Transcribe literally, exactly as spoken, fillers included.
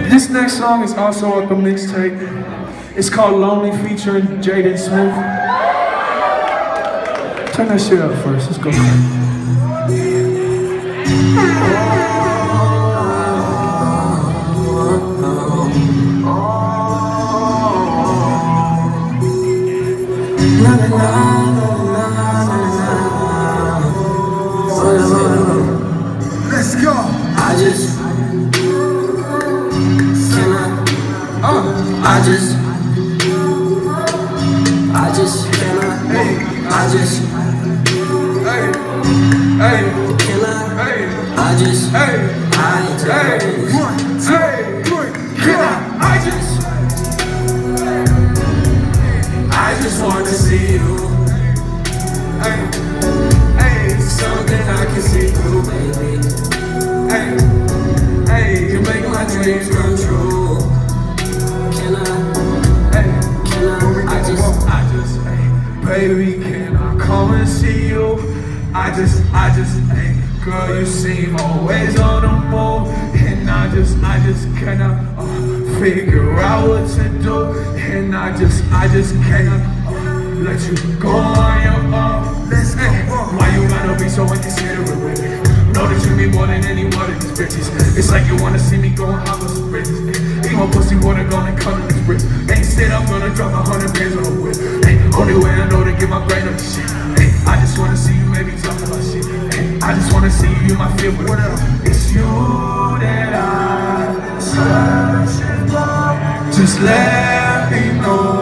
This next song is also on the mixtape. It's called Lonely featuring Jaden Smith. Turn that shit up first. Let's go. Let's go. I just can I? Uh, I just I just can I? Hey, I just hey hey can I? Hey, I just hey I just hey one two three can I? I just I just want to see you. Hey, hey, something I can see through, baby. Hey, hey, you make my dreams come true. Can I? Hey, can I? I just, I just, hey, baby, can I come and see you? I just, I just, hey, girl, you seem always on the move, and I just, I just cannot uh, figure out what to do, and I just, I just cannot uh, let you go on your own. Let's go. Why you gotta be so inconsiderate with me? Know that you mean more than any one of these bitches. It's like you wanna see me going hop with some bridges. Ain't no pussy water gonna come to this bridge. Ain't said I'm gonna drop a hundred bands on the whip. Hey, only way I know to get my brain up to shit. Hey, I just wanna see you maybe talk about shit. Hey, I just wanna see you in my field with it. It's you that I'm searching for. Just let me know.